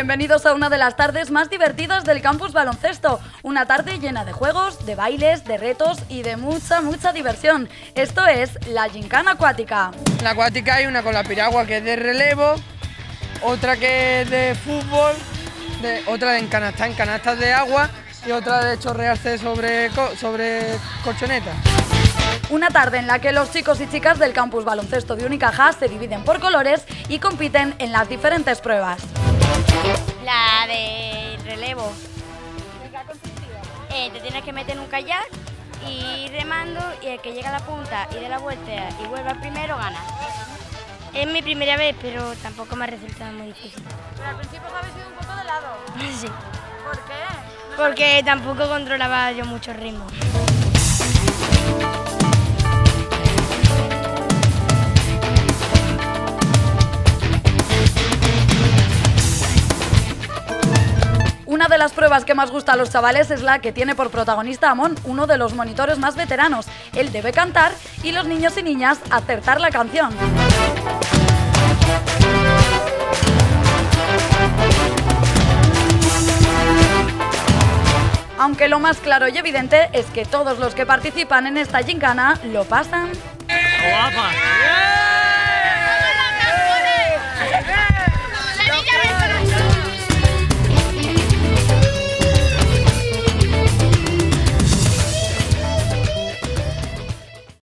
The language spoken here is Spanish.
Bienvenidos a una de las tardes más divertidas del campus baloncesto. Una tarde llena de juegos, de bailes, de retos y de mucha diversión. Esto es la gincana acuática. En la acuática hay una con la piragua que es de relevo, otra que es de fútbol, otra de canastas de agua y otra de chorrearse sobre colchonetas. Una tarde en la que los chicos y chicas del campus baloncesto de Unicaja se dividen por colores y compiten en las diferentes pruebas. La de relevo. ¿En qué ha consistido? Te tienes que meter en un kayak y ir remando, y el que llega a la punta y dé la vuelta y vuelva al primero gana. Es mi primera vez, pero tampoco me ha resultado muy difícil. Pero al principio os habéis ido un poco de lado. Sí. ¿Por qué? Porque tampoco controlaba yo mucho ritmo. Una de las pruebas que más gusta a los chavales es la que tiene por protagonista a Amon, uno de los monitores más veteranos. Él debe cantar y los niños y niñas acertar la canción. Aunque lo más claro y evidente es que todos los que participan en esta gincana lo pasan. ¡Guapa!